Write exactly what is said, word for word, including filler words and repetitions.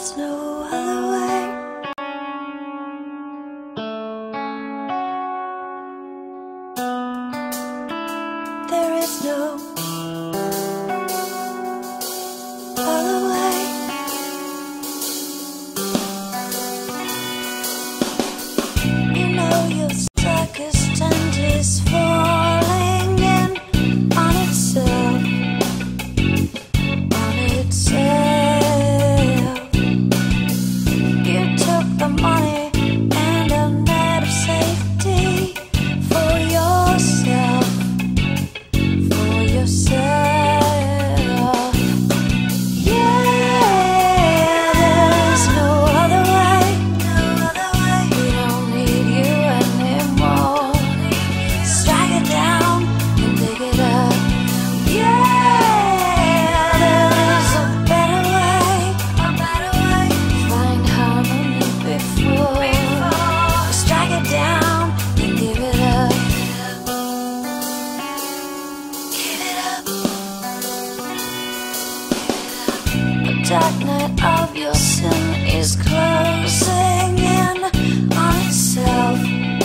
is no other way. There is no other way. You know your circus tent is falling in on itself, on itself. You took the money and a net of safety for yourself, for yourself. Dark night of your sin is closing in on itself.